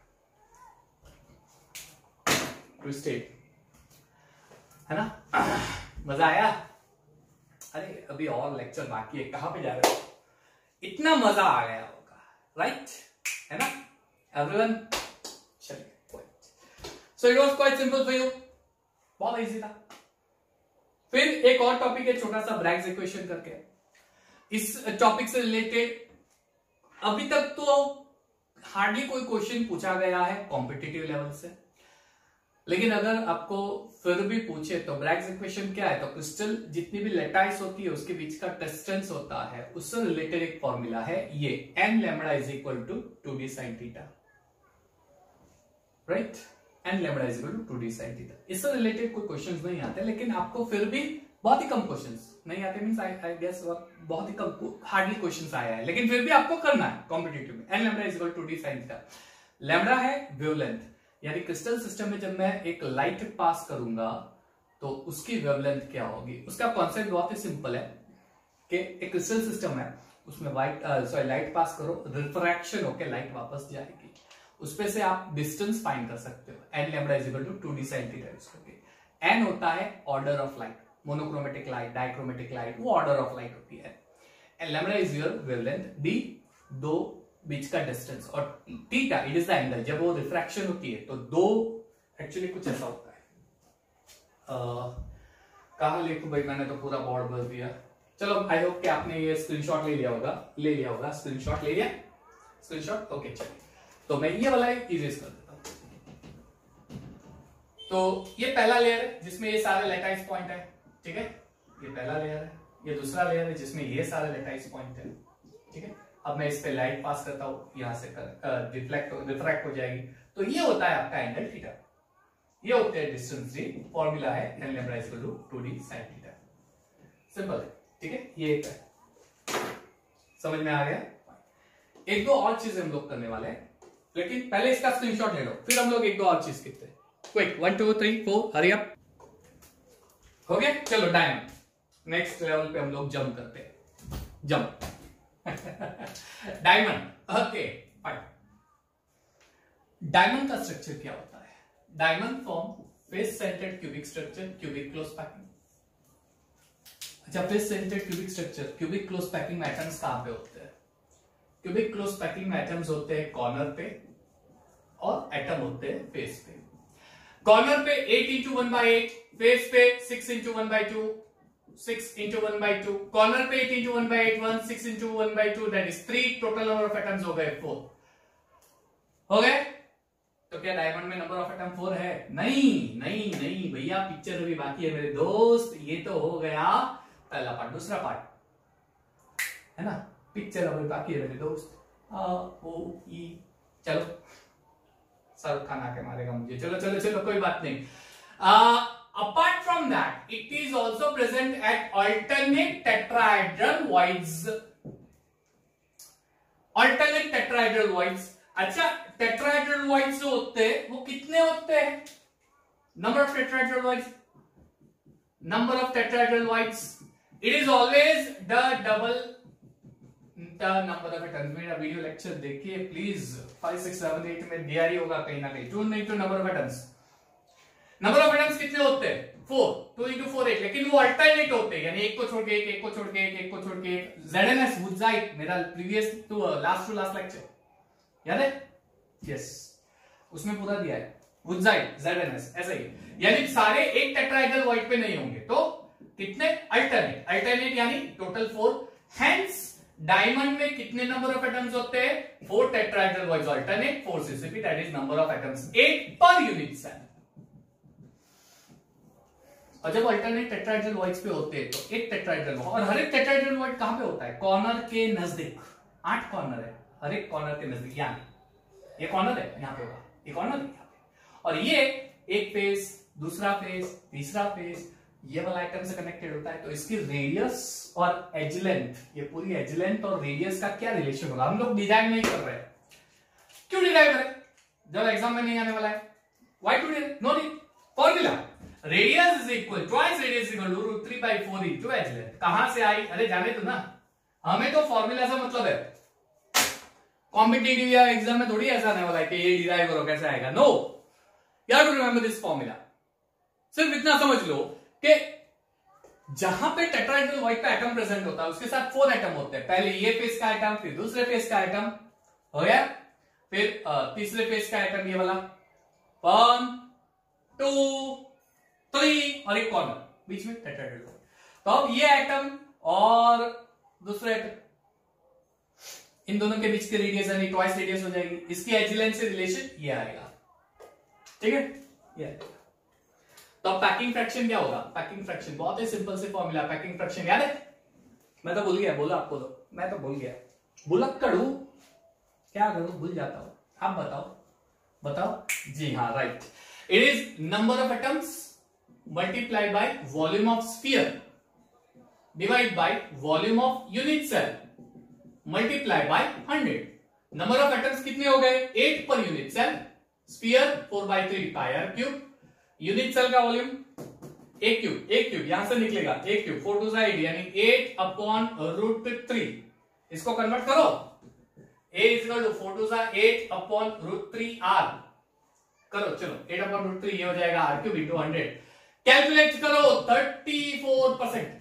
ट्विस्टेड है ना? मजा आया? अरे अभी और लेक्चर बाकी है, कहां पे जा रहे हो? इतना मजा आ गया होगा, राइट? है ना एवरीवन? चलिए, so it was quite simple for you, बहुत इजी था। फिर एक और टॉपिक है छोटा सा, ब्रैग्स इक्वेशन करके। इस टॉपिक से रिलेटेड अभी तक तो हार्डली कोई क्वेश्चन पूछा गया है कॉम्पिटिटिव लेवल से, लेकिन अगर आपको फिर भी पूछे तो ब्रैग्स इक्वेशन क्या है, तो क्रिस्टल जितनी भी लेटाइस होती है उसके बीच का डिस्टेंस होता है, उससे रिलेटेड एक फॉर्मूला है ये n lambda is equal to 2d sin theta, right. n lambda is equal to 2d sin theta. इससे रिलेटेड कोई क्वेश्चंस नहीं आते, लेकिन आपको फिर भी बहुत ही कम क्वेश्चंस नहीं आते, मींस आई गेस बहुत ही कम, हार्डली क्वेश्चंस आया है, लेकिन फिर भी आपको करना है कॉम्पिटिटिव में। n lambda is equal to 2d sin theta. Lambda है वेवलेंथ, यानी क्रिस्टल सिस्टम में जब मैं एक लाइट पास करूंगा तो उसकी वेवलेंथ क्या होगी। उसका कॉन्सेप्ट बहुत ही सिंपल है कि एक क्रिस्टल सिस्टम है, उसमें लाइट पास करो, रिफ्रैक्शन होकर लाइट वापस जाएगी, उसपे से आप डिस्टेंस फाइंड कर सकते हो। n lambda is equal to 2d sin theta use करके। n होता है order of light, monochromatic light, dichromatic light, वो ऑर्डर ऑफ लाइट होती है। And lambda is your wavelength, d दो बीच का डिस्टेंस, और theta it is the angle. जब वो रिफ्रैक्शन होती है तो दो एक्चुअली कुछ ऐसा होता है, कहां लिखूं भाई, मैंने तो पूरा बोर्ड भर दिया। चलो आई होप कि आपने ये स्क्रीनशॉट ले लिया होगा, स्क्रीनशॉट ले लिया, स्क्रीनशॉट, ओके चलिए। तो मैं ये वाला इरेज कर देता हूं। तो ये पहला लेयर है जिसमें ये सारे लैटाइस पॉइंट है, ठीक है, ये पहला लेयर है। ये दूसरा लेयर है जिसमें ये सारे लैटाइस पॉइंट है, ठीक है। अब मैं इस पे लाइट पास करता हूं, यहां से रिफ्रैक्ट हो जाएगी, तो ये होता है आपका एंगल थीटा, ये होते हैं डिस्टेंस डी, फॉर्मूला है n lambda is equal to 2d sin theta. Simple है, ठीक है, ये एक है, समझ में आ गया। एक दो और चीजें हम लोग करने वाले हैं, लेकिन पहले इसका स्क्रीनशॉट ले लो, फिर हम लोग एक दो और चीज करते हैं। क्विक 1 2 3 4 हरी अप, हो गया। चलो डायमंड, नेक्स्ट लेवल पे हम लोग जंप करते हैं, jump diamond, okay fine. Diamond का स्ट्रक्चर क्या होता है? Diamond form face centred cubic structure, cubic close packing. अच्छा, face centred cubic structure, cubic close packing में एटम्स कहां पे होते हैं? क्यूबिक क्लोज पैकिंग में एटम्स होते हैं कॉर्नर पे, और एटम होते हैं फेस पे। कॉर्नर पे 8 into 1/8, फेस पे 6 into 1/2, 6 into 1/2, कॉर्नर पे 8 into 1/8, 1 6 into 1/2, that is 3, total number of atoms हो गए 4, हो गए। तो क्या डायमंड में नंबर ऑफ एटम 4 है? नहीं नहीं नहीं भैया, पिक्चर अभी बाकी है मेरे दोस्त। ये तो हो गया पहला पार्ट, दूसरा पार्ट है ना, पिक्चर अभी बाकी है मेरे दोस्त। ओ ई, चलो सर खाना के मारेगा मुझे, चलो चलो चलो कोई बात नहीं। Apart from that, it is also present at alternate tetrahedral voids. Alternate tetrahedral voids. अच्छा, tetrahedral voids जो होते हैं वो कितने होते हैं? Number of tetrahedral voids. Number of tetrahedral voids. It is always the double the number of atoms. मेरा video lecture देखिए प्लीज, 5 6 7 8 में दिया ही होगा कहीं ना कहीं। 2 into number of atoms. Number of atoms कितने होते हैं? 4, 2 into 4 8, लेकिन वो अल्टरनेट होते हैं, यानी एक को छोड़ के एक को छोड़ के एक को छोड़ के एक। ZNS वुडजाइट, मेरा प्रीवियस टू लास्ट लेक्चर याद है? यस, उसमें पूरा दिया है वुडजाइट, ZNS ऐसा ही, यानी सारे एक टेट्राहेड्रल वॉइड पे नहीं होंगे, तो कितने? अल्टरनेट यानी टोटल 4। हेंस डायमंड में कितने नंबर ऑफ एटम्स होते हैं? 4 tetrahedral voids alternate, 4 CCP, that is number of atoms 8 पर यूनिट सेल। और जब अल्टरनेट टेट्राहेड्रल वॉइड्स पे होते हैं तो एक टेट्राहेड्रल, और हर एक टेट्राहेड्रल वॉइड कहां पे होता है? कॉर्नर के नजदीक। 8 कॉर्नर है, हर एक कॉर्नर के नजदीक, यानी ये कॉर्नर है यहां पे होगा, ये कॉर्नर है यहां पे, और ये एक फेस, दूसरा फेस, तीसरा फेस, ये वाला आइटम से कनेक्टेड होता है। तो इसकी रेडियस और एज लेंथ, ये पूरी एज लेंथ और रेडियस का क्या रिलेशन होगा? हम लोग डिराइव नहीं कर रहे हैं। क्यों डिराइव करें जब एग्जाम में नहीं आने वाला है? Why to derive? No need. Formula radius is equal twice radius equal to √3/4 into edge length. कहां से आई? अरे जाने तो ना, हमें तो फॉर्मूला से मतलब है। कॉम्पिटिटिव या एग्जाम में थोड़ी ऐसा आने वाला है कि ये डिराइव करो, कैसे आएगा? No, you have to remember this formula. सिर्फ इतना समझ लो कि जहां पे टेट्राहेड्रल वॉइड का एटम प्रेजेंट होता है उसके साथ 4 एटम होते हैं। पहले ये फेस का एटम, फिर दूसरे फेस का एटम, हो गया, फिर तीसरे फेस का एटम, ये वाला 1 2 3, और एक कॉर्नर बीच में टेट्राहेड्रल वॉइड। तो अब ये एटम और दूसरा एटम, इन दोनों के बीच की रेडियस यानी ट्वाइस रेडियस हो जाएगी। इसकी एज लेंथ से रिलेशन ये आएगा, ठीक है, ये आएगा। तो अब पैकिंग फ्रैक्शन क्या होगा? पैकिंग फ्रैक्शन बहुत ही सिंपल से फॉर्मूला, पैकिंग फ्रैक्शन याद है? मैं तो भूल गया, बोलो आप बोलो। मैं तो भूल गया, भुलक्कड़ हूं, क्या करूं, भूल जाता हूं। आप बताओ, बताओ जी हाँ, right. It is number of atoms multiplied by volume of sphere divide by volume of unit cell multiplied by 100। Number of atoms कितने हो गए? 8 पर unit cell, sphere 4/3 pi r cube, unit cell का वॉल्यूम एक cube यहां से निकलेगा, एक क्यूब 4 2 8 यानी 8/√3। इसको कन्वर्ट करो, a इक्वल टू 4 2 8/√3 r करो, चलो 8/√3 ये हो जाएगा r क्यूब इंटू 100। कैलकुलेट करो 34%।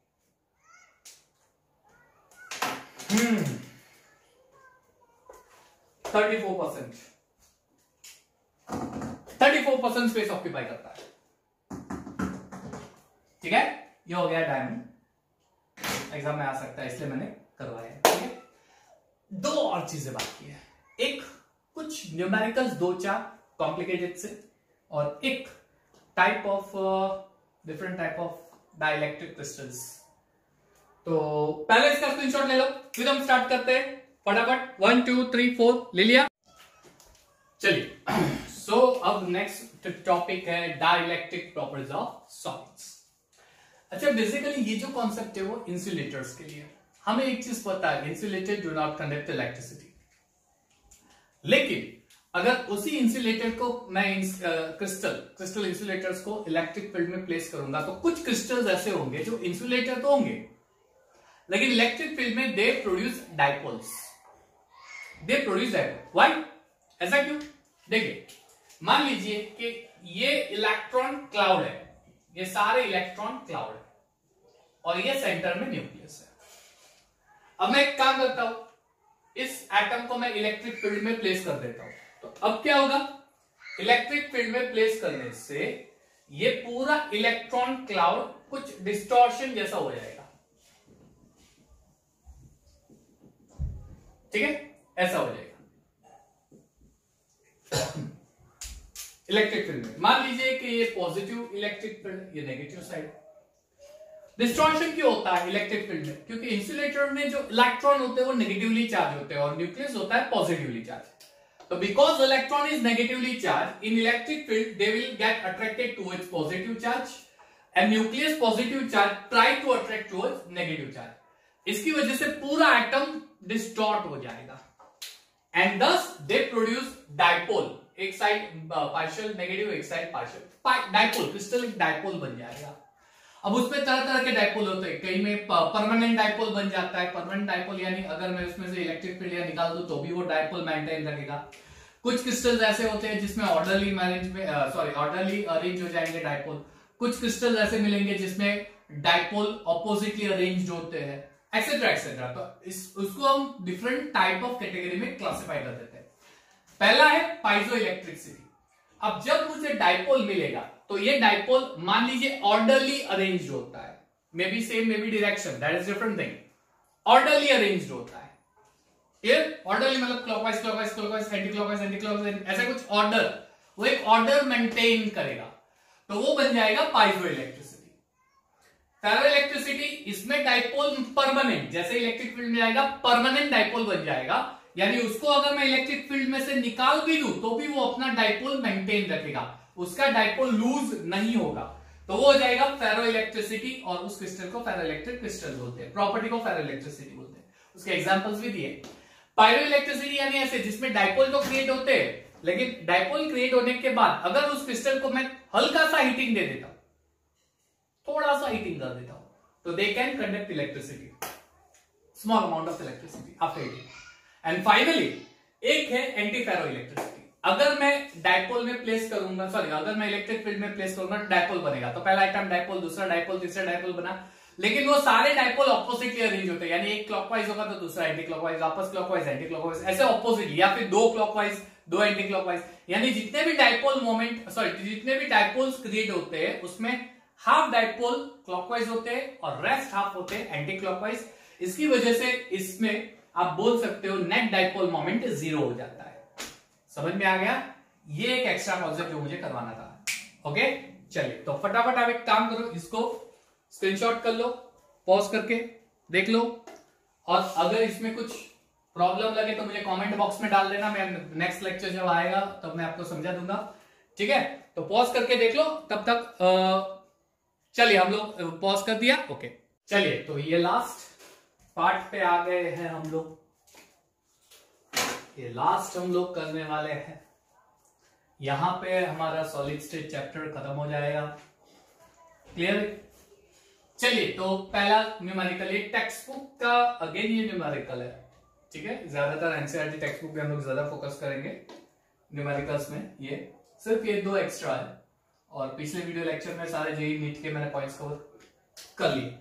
34% स्पेस ऑक्यूपाई करता है। ठीक है, ये हो गया डायमंड, एग्जाम में आ सकता है इसलिए मैंने करवाया है। ठीक है, दो और चीजें बाकी है, एक कुछ न्यूमेरिकल्स 2-4 कॉम्प्लिकेटेड से, और एक type of different type of dielectric crystals. तो पहले इसका स्क्रीनशॉट ले लो, फिर हम स्टार्ट करते हैं फटाफट। 1 2 3 4 ले लिया, चलिए। सो अब नेक्स्ट टॉपिक है डाइलेक्ट्रिक प्रॉपर्टीज ऑफ सॉलिड्स। अच्छा, बेसिकली ये जो कॉन्सेप्ट है वो इंसुलेटर्स के लिए। हमें एक चीज पता है, insulator do not conduct electricity. लेकिन अगर उसी इंसुलेटर को मैं क्रिस्टल इंसुलेटर्स को इलेक्ट्रिक फील्ड में प्लेस करूंगा, तो कुछ क्रिस्टल्स ऐसे होंगे जो इंसुलेटर तो होंगे, लेकिन इलेक्ट्रिक फील्ड में दे प्रोड्यूस डाइपोल्स। व्हाई? ऐसा क्यों? देखिए, मान लीजिए कि ये इलेक्ट्रॉन क्लाउड है, ये सारे इलेक्ट्रॉन क्लाउड है, और ये सेंटर में न्यूक्लियस है। अब मैं एक काम करता हूं, इस एटम को मैं इलेक्ट्रिक फील्ड में प्लेस कर देता हूं, तो अब क्या होगा? इलेक्ट्रिक फील्ड में प्लेस करने से ये पूरा इलेक्ट्रॉन क्लाउड कुछ डिस्टॉर्शन जैसा हो जाएगा। ठीक है, ऐसा हो जाएगा इलेक्ट्रिक फील्ड में। मान लीजिए कि ये पॉजिटिव इलेक्ट्रिक फील्ड, ये नेगेटिव साइड। डिस्टॉर्शन क्यों होता है इलेक्ट्रिक फील्ड में? क्योंकि इंसुलेटर में जो इलेक्ट्रॉन होते हैं वो नेगेटिवली चार्ज होते हैं और न्यूक्लियस होता है पॉजिटिवली चार्ज। तो because electron is negatively charge in electric field, they will get attracted towards positive charge and nucleus positive charge try to attract towards negative charge. इसकी वजह से पूरा एटम डिस्टॉर्ट हो जाएगा and thus they produce dipole. एक side partial negative, एक side partial dipole, crystal एक dipole बन जाएगा। अब उसमें तरह तरह के डाइपोल होते हैं, कई में परमानेंट डाइपोल बन जाता है। परमानेंट डाइपोल यानी अगर मैं उसमें से इलेक्ट्रिक फील्ड निकाल दूं तो भी वो डाइपोल मेंटेन रखेगा। कुछ क्रिस्टल्स ऐसे होते हैं जिसमें ऑर्डरली अरेंज हो जाएंगे डाइपोल। कुछ क्रिस्टल्स ऐसे मिलेंगे जिसमें डाइपोल ऑपोजिटली अरेंज्ड होते हैं, एक्सेट्रा एक्सेट्रा। तो उसको हम डिफरेंट टाइप ऑफ कैटेगरी में क्लासिफाई कर देते हैं। पहला है पाइजो इलेक्ट्रिसिटी। अब जब मुझे डाइपोल मिलेगा तो ये डाइपोल मान लीजिए ऑर्डरली अरेंज्ड होता है, may be same may be direction, that is different thing. Orderly arranged होता है, क्लियर? ऑर्डरली मतलब clockwise clockwise clockwise, anti clockwise anti clockwise, ऐसा कुछ ऑर्डर, वो एक ऑर्डर मेंटेन करेगा, तो वो बन जाएगा पाइजो इलेक्ट्रिसिटी। फेरो इलेक्ट्रिसिटी, इसमें डाइपोल परमानेंट, जैसे इलेक्ट्रिक फील्ड में आएगा परमानेंट डाइपोल बन जाएगा, यानी उसको अगर मैं इलेक्ट्रिक फील्ड में से निकाल भी दूं तो भी वो अपना डाइपोल मेंटेन रखेगा, उसका डाइपोल लूज नहीं होगा, तो वो हो जाएगा फेरो इलेक्ट्रिसिटी। और उस क्रिस्टल को फेरो इलेक्ट्रिक क्रिस्टल बोलते हैं, प्रॉपर्टी को फेरो इलेक्ट्रिसिटी बोलते हैं। उसके एग्जांपल्स भी दिए। पायरो इलेक्ट्रिसिटी यानी ऐसे जिसमें डाइपोल तो क्रिएट होते हैं, लेकिन डाइपोल क्रिएट होने के बाद अगर उस क्रिस्टल को मैं हल्का सा हीटिंग दे देता हूं, थोड़ा सा हीटिंग कर देता हूं, तो they can conduct electricity, small amount of electricity after heating. And finally एक है एंटी फेरो इलेक्ट्रिसिटी। अगर मैं डाइपोल में प्लेस करूंगा, अगर मैं इलेक्ट्रिक फील्ड में प्लेस करूंगा, डाइपोल बनेगा। तो पहला आइटम डाइपोल, दूसरा डाइपोल, तीसरा डाइपोल बना, लेकिन वो सारे डाइपोल ऑपोजिटली अरेंज होते हैं, यानी एक क्लॉकवाइज होगा तो दूसरा एंटी क्लॉकवाइज, वापस क्लॉकवाइज एंटी क्लॉकवाइज, ऐसे ऑपोजिटली, या फिर दो क्लॉकवाइज दो एंटी क्लॉकवाइज। यानी जितने भी डाइपोल मोमेंट जितने भी डाइपोल्स क्रिएट होते हैं उसमें हाफ डाइपोल क्लॉकवाइज होते हैं और रेस्ट हाफ होते हैं एंटी क्लॉकवाइज। इसकी वजह से इसमें आप बोल सकते हो नेट डाइपोल मोमेंट 0 हो जाता है। समझ में आ गया? ये एक एक्स्ट्रा कॉन्सेप्ट जो मुझे करवाना था। ओके, चलिए तो फटाफट आप एक काम करो, इसको स्क्रीनशॉट कर लो, पॉज करके देख लो, और अगर इसमें कुछ प्रॉब्लम लगे तो मुझे कमेंट बॉक्स में डाल देना, मैं नेक्स्ट लेक्चर जब आएगा तब मैं आपको समझा दूंगा। ठीक है, तो पॉज करके देख लो तब तक। चलिए हम लोग पॉज कर दिया, ओके। चलिए तो ये लास्ट पार्ट पे आ गए हैं हम लोग, ये लास्ट हम लोग करने वाले हैं। यहां पे हमारा सॉलिड स्टेट चैप्टर खत्म हो जाएगा। क्लियर? चलिए तो पहला न्यूमेरिकल, ये टेक्स्ट बुक का अगेन ये न्यूमेरिकल है। ठीक है, ज्यादातर एनसीईआरटी टेक्स्ट बुक पे हम लोग ज्यादा फोकस करेंगे न्यूमेरिकल्स में, ये सिर्फ ये 2 एक्स्ट्रा है, और पिछले वीडियो लेक्चर में सारे जेईई नीट के मैंने पॉइंट्स कवर कर लिए।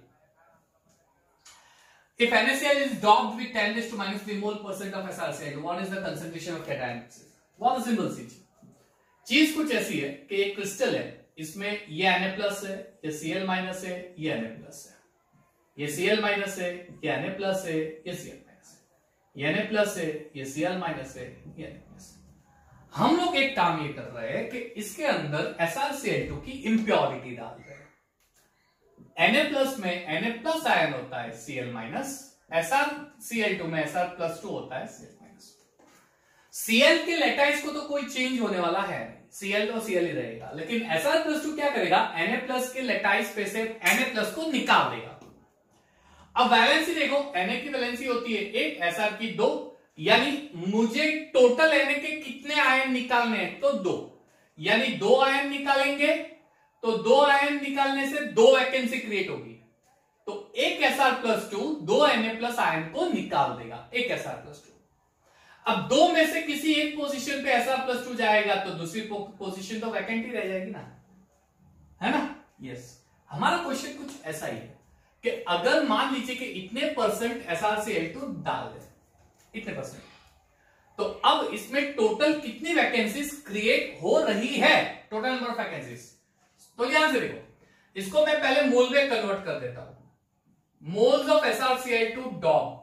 If NaCl is doped with 10 raised to minus 3 mole% of SrCl2, what is the concentration of cation? बहुत सिंपल सी चीज कुछ ऐसी है कि एक क्रिस्टल है, इसमें ये Na+ है, ये Cl- है, ये Na+ है, ये Cl- है, ये Na+ है, ये Cl- है, ये Na+ है, ये Cl- है, ये Na+। हम लोग एक काम ये कर रहे हैं कि इसके अंदर SrCl2 की इंप्योरिटी डाल रहे हैं। Na+ में Na+ आयन होता है Cl-, SrCl2 में Sr+2 होता है Cl-। Cl के लेटाइज को तो कोई चेंज होने वाला है नहीं, Cl तो Cl ही रहेगा, लेकिन Sr+2 क्या करेगा, Na+ के लेटाइज पे से Na+ को निकाल देगा। अब वैलेंसी देखो, Na की वैलेंसी होती है 1, Sr की 2, यानी मुझे टोटल Na के कितने आयन निकालने हैं, तो 2, यानी 2 आयन निकालेंगे तो 2 आयन निकालने से 2 वैकेंसी क्रिएट होगी, तो एक Sr+2 2 Na+ आयन को निकाल देगा, एक Sr+2। अब 2 में से किसी एक पोजीशन पे Sr+2 जाएगा तो दूसरी पोजीशन तो वैकेंट ही रह जाएगी ना, है ना? यस, हमारा क्वेश्चन कुछ ऐसा ही है कि अगर मान लीजिए कि इतने % SrCl2 डाल दे, इतने %, तो अब इसमें टोटल कितनी वैकेंसीज क्रिएट हो रही है, टोटल नंबर ऑफ वैकेंसीज। तो ध्यान से देखो, इसको मैं पहले मोल में कन्वर्ट कर देता हूं, मोल्स ऑफ SrCl2 डॉप्ड।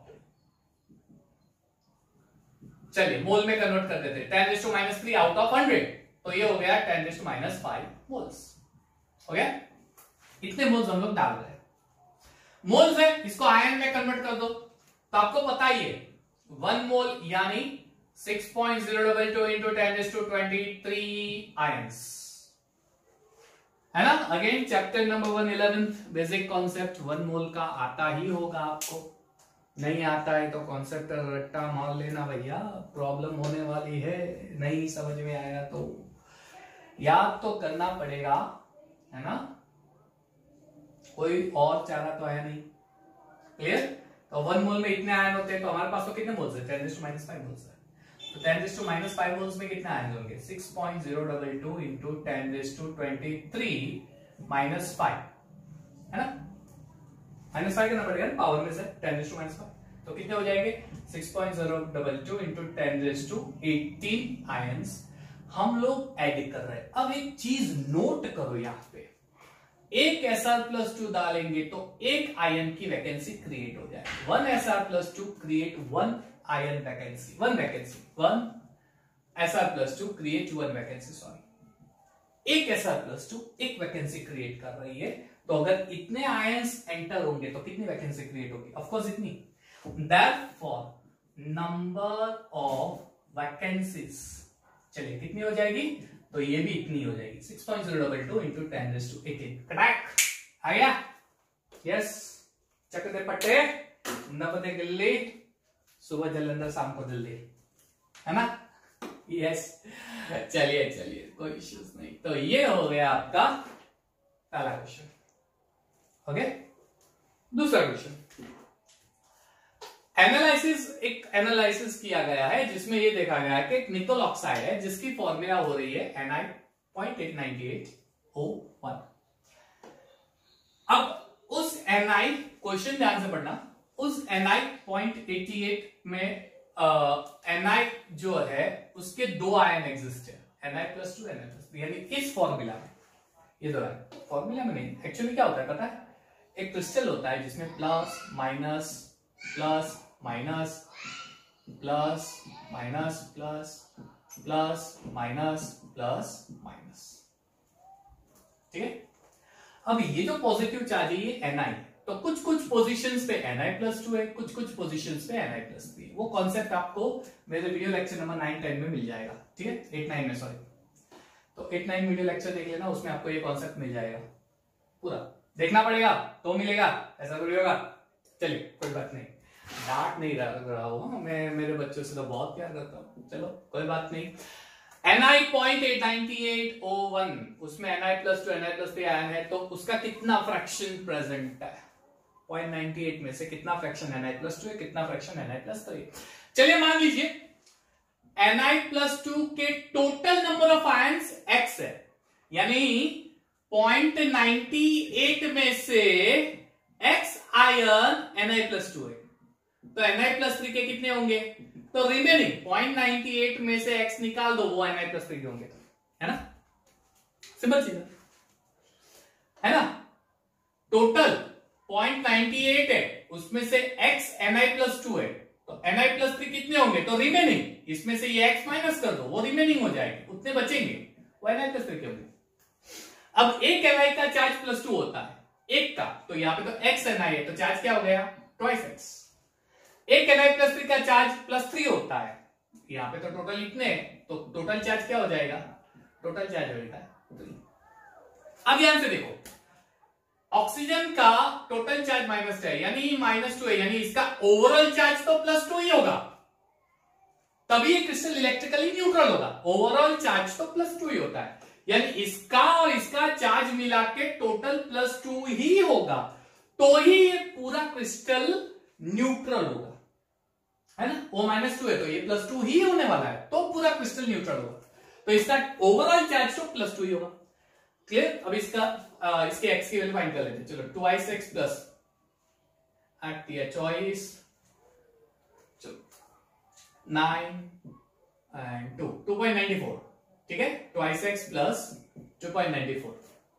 चलिए मोल में कन्वर्ट कर देते हैं, 10⁻³ आउट ऑफ 100, तो ये हो गया 10⁻5 मोल्स हो गया। इतने मोल्स हम लोग डाल रहे हैं, मोल्स है, इसको आयन में कन्वर्ट कर दो, तो आपको पता ही है 1 मोल यानी 6.022 इंटू 10⁻23 आयंस, है ना? Again chapter number 1 11th basic concept, 1 mole का आता ही होगा, आपको नहीं आता है तो कॉन्सेप्ट रट्टा मार लेना भैया, प्रॉब्लम होने वाली है, नहीं समझ में आया तो याद तो करना पड़ेगा, है ना? कोई और चारा तो आया नहीं। क्लियर? तो 1 मोल में इतने आयन होते हैं, तो हमारे पास तो कितने मोल्स है, 10⁻5 मोल्स है, तो 10⁻5 मोल्स में कितने आयन होंगे, 6.022 इंटू 10⁻23 -5, है ना? -5 करना पड़ेगा पावर में से 10⁻5, तो कितने हो जाएंगे, 6.022 इंटू 10⁻18 आयंस हम लोग ऐड कर रहे हैं। अब एक चीज नोट करो, यहां पे एक Sr+2 डालेंगे तो एक आयन की वैकेंसी क्रिएट हो जाए, 1 Sr+2 create 1 ion vacancy, 1 vacancy, 1 Sr+2 create 1 vacancy, sorry, एक Sr+2 एक वैकेंसी क्रिएट कर रही है, तो अगर इतने आयंस एंटर होंगे तो कितनी वैकेंसी क्रिएट होगी, ऑफ कोर्स इतनी। देयरफॉर नंबर ऑफ वैकेंसीज, चलिए कितनी हो जाएगी, तो ये भी इतनी हो जाएगी, 6.022 इंटू 10⁻18। करेक्ट आ गया? यस, चक दे पट्टे, नबदे गिल्ली, सुबह जलंधर शाम को दिल्ली, है ना? यस, चलिए चलिए कोई इश्यूज नहीं। तो ये हो गया आपका पहला क्वेश्चन। ओके, दूसरा क्वेश्चन, एक एनालिसिस किया गया है जिसमें ये देखा गया है कि एक निकल ऑक्साइड है जिसकी फॉर्मूला हो रही है Ni.898O1। अब उस Ni, क्वेश्चन ध्यान से पढ़ना, उस Ni.88 में Ni जो है उसके 2 आयन एग्जिस्ट है, Na+2 Na+3, यानी इस फॉर्मूला में, ये दो आयन फॉर्मूला में नहीं, एक्चुअली क्या होता है पता है, एक क्रिस्टल होता है जिसमें plus minus plus minus plus minus plus plus minus plus minus, ठीक है। अब ये जो पॉजिटिव चार्ज है ये Ni, तो कुछ कुछ पोजीशंस पे Ni+2 है, कुछ कुछ पोजीशंस पे Ni+3 है। वो कॉन्सेप्ट आपको मेरे वीडियो लेक्चर नंबर 9-10 में मिल जाएगा, ठीक है, 8-9 में, सॉरी। तो 8-9 वीडियो लेक्चर देख लेना, उसमें आपको ये कॉन्सेप्ट मिल जाएगा। पूरा देखना पड़ेगा तो मिलेगा, ऐसा थोड़ी होगा। चलिए कोई बात नहीं, डांट नहीं रहा हूं मैं, मेरे बच्चों से तो बहुत प्यार करता हूं। चलो कोई बात नहीं। Ni 0.89801, उसमें Ni+2 Ni+3 आयन है, तो उसका कितना फ्रैक्शन प्रेजेंट है? 0.98 में से कितना फ्रैक्शन Ni+2 है, कितना फ्रैक्शन Ni+3? चलिए मान लीजिए Ni+2 के total number of ions x है, यानी 0.98 में से x आयन Ni+2 है, तो Ni+3 के कितने होंगे? तो रिमेनिंग 0.98 में से x निकाल दो, वो Ni+3 के होंगे, है ना? सिंपल चीज है ना? टोटल 0.98 है, उसमें से x Ni+2 है, तो Ni+3 कितने होंगे? तो रिमेनिंग, इसमें से ये x माइनस कर दो, वो रिमेनिंग हो जाएगी, उतने बचेंगे, वो Ni+3 के होंगे। अब एक Ni का चार्ज +2 होता है, एक का, तो यहाँ पे तो x Ni है, तो चार्ज क्या हो गया? Twice x। एक Ni+3 का चार्ज +3 होता है, यहाँ पे तो टोटल इतने, तो टोटल चार्ज क्या हो जाएगा? टोटल चार्ज हो जाएगा 3। अब ध्यान से देखो, ऑक्सीजन का टोटल चार्ज -2 है, यानी -2 है, यानी इसका ओवरऑल चार्ज तो +2 ही होगा, तभी ये क्रिस्टल इलेक्ट्रिकली न्यूट्रल होगा। ओवरऑल चार्ज तो +2 ही होता है, यानी इसका और इसका चार्ज मिला के टोटल +2 ही होगा, तो ही ये पूरा क्रिस्टल न्यूट्रल होगा, है ना? वो -2 है, तो ये +2 ही होने वाला है, तो पूरा क्रिस्टल न्यूट्रल होगा, तो इसका ओवरऑल चार्ज तो +2 ही होगा। क्लियर? अब इसके x की वैल्यू फाइंड कर लेते हैं। चलो 2x plus eight their choice 9 and 2.94, ठीक है, 2x plus 2.94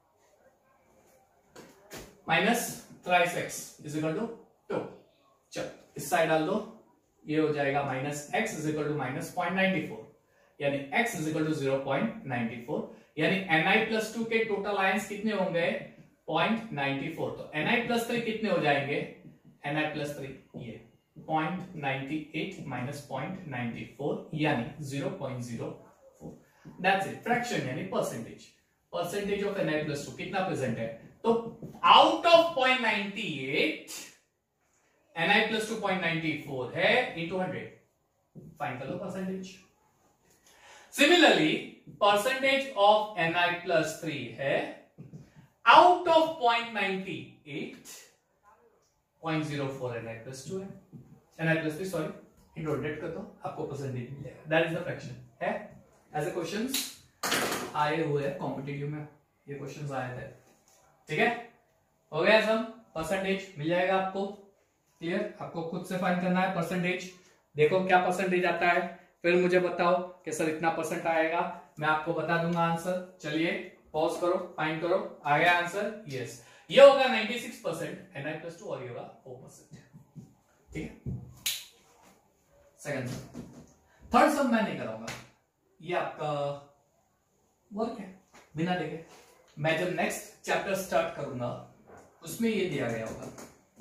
minus 3x is equal to 2। चलो इस साइड डाल दो, ये हो जाएगा -x इज इक्वल टू -0.94, यानी x इज इक्वल टू 0.94, यानी Ni+2 के टोटल आयंस कितने होंगे? 0.94, तो Ni+3 कितने हो जाएंगे? Ni+3 ये 0.98 माइनस 0.94 यानी 0.04, दैट्स इट। फ्रैक्शन यानी परसेंटेज, परसेंटेज ऑफ Ni+2 कितना प्रेजेंट है? तो आउट ऑफ 0.98 Ni+2 0.94 है इंटू 100, फाइंड कर लो percentage. Similarly percentage of Ni+3 है आउट ऑफ 0.98 0.04 Ni+2 है, Ni+3 सॉरी इंटू 100 कर दो, आपको परसेंटेज मिल जाएगा, दैट इज द फ्रैक्शन है। ऐसे क्वेश्चंस आए हुए हैं कॉम्पिटिटिव में, ये क्वेश्चंस आए थे, ठीक है, हो गया सम, परसेंटेज मिल जाएगा आपको। क्लियर? आपको खुद से फाइंड करना है परसेंटेज, देखो क्या परसेंटेज आता है, फिर मुझे बताओ कि सर इतना परसेंट आएगा, मैं आपको बता दूंगा आंसर। चलिए पॉज करो, फाइंड करो, आ गया आंसर, यस, ये होगा 96% Ni+2 और ये होगा 4%, ठीक है। सेकंड सम, थर्ड सम मैं नहीं कराऊंगा, ये आपका वर्क है बिना देखे, मैं जब नेक्स्ट चैप्टर स्टार्ट करूंगा उसमें ये दिया गया होगा,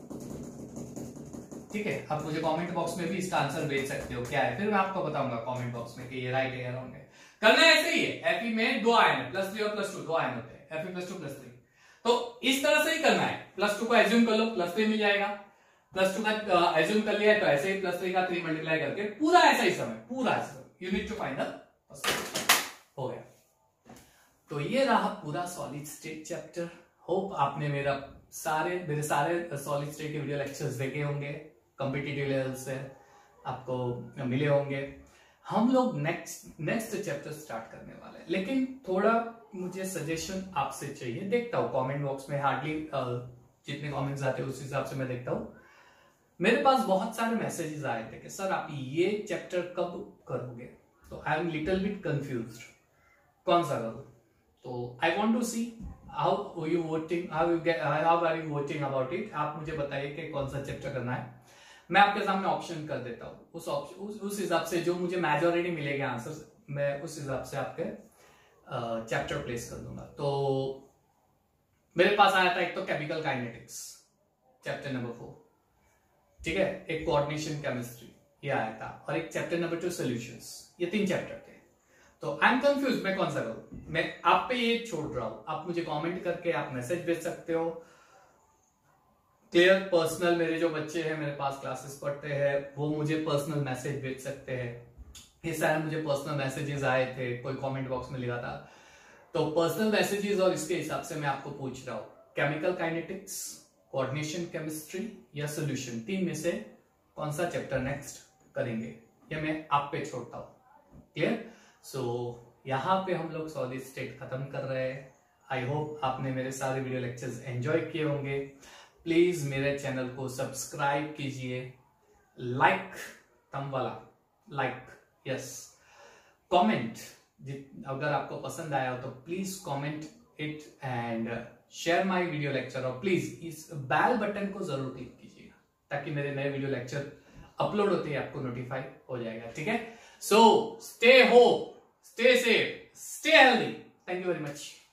ठीक है। आप मुझे कमेंट बॉक्स में भी इसका आंसर भेज सकते हो क्या है, फिर मैं आपको बताऊंगा कमेंट बॉक्स में कि ये राइट है या रॉन्ग है। करना ऐसे ही है, Fe में 2 आयन है, +3 और +2 2 आयन होते हैं, Fe+2 +3, तो इस तरह से ही करना है। +2 को एज्यूम कर लो, +3 मिल जाएगा, +2 का एज्यूम कर लिया, तो ऐसे ही +3 का 3 मल्टीप्लाई करके पूरा ऐसा ही समय, पूरा ऐसा you need to find the percentage, हो गया। तो ये रहा पूरा सॉलिड स्टेट चैप्टर। होप आपने मेरे सारे सॉलिड स्टेट के वीडियो लेक्चर्स देखे होंगे, कॉम्पिटिटिव लेवल से आपको मिले होंगे। हम लोग नेक्स्ट चैप्टर स्टार्ट करने वाले हैं, लेकिन थोड़ा मुझे सजेशन आपसे चाहिए, देखता हूँ कमेंट बॉक्स में, हार्डली जितने कमेंट्स आते हैं उस हिसाब से मैं देखता हूँ। मेरे पास बहुत सारे मैसेजेस आए थे कि सर आप ये चैप्टर कब करोगे, तो I am little bit confused, कौन सा करूँ, तो I want to see how are you voting about it. आप मुझे बताइए कि कौन सा चैप्टर करना है, मैं आपके सामने ऑप्शन कर देता हूँ, उस हिसाब से जो मुझे मेजॉरिटी मिलेगा आंसर, मैं उस हिसाब से आपके चैप्टर प्लेस कर दूंगा। तो मेरे पास आया था एक तो केमिकल काइनेटिक्स चैप्टर नंबर 4, ठीक है, एक कोऑर्डिनेशन केमिस्ट्री ये आया था, और एक चैप्टर नंबर 2 सॉल्यूशंस। ये 3 चैप्टर थे। तो आई एम कंफ्यूज मैं कौन सा करूं। मैं आप पे ये छोड़ रहा हूं, आप मुझे कमेंट करके आप मैसेज भेज सकते हो। क्लियर, पर्सनल, मेरे जो बच्चे हैं मेरे पास क्लासेस पढ़ते हैं वो मुझे पर्सनल मैसेज भेज सकते हैं। ये सारे मुझे पर्सनल मैसेजेस आए थे, कोई कमेंट बॉक्स में लिखा था, तो पर्सनल मैसेजेस और इसके हिसाब से मैं आपको पूछ रहा हूं, केमिकल काइनेटिक्स, कोऑर्डिनेशन केमिस्ट्री या सॉल्यूशन, 3 में से कौन सा चैप्टर नेक्स्ट करेंगे, ये मैं आप पे छोड़ता हूं। क्लियर? सो यहां पे हम लोग सॉलिड स्टेट खत्म कर रहे हैं। आई होप आपने मेरे सारे वीडियो लेक्चर्स एंजॉय किए होंगे। प्लीज मेरे चैनल को सब्सक्राइब कीजिए, लाइक, थंब वाला लाइक, यस, कमेंट, अगर आपको पसंद आया हो तो please comment it and share my video lecture, और प्लीज इस बेल बटन को जरूर क्लिक कीजिएगा ताकि मेरे नए वीडियो लेक्चर अपलोड होते ही आपको नोटिफाई हो जाएगा। ठीक है, so stay hope, stay safe, stay healthy. Thank you very much.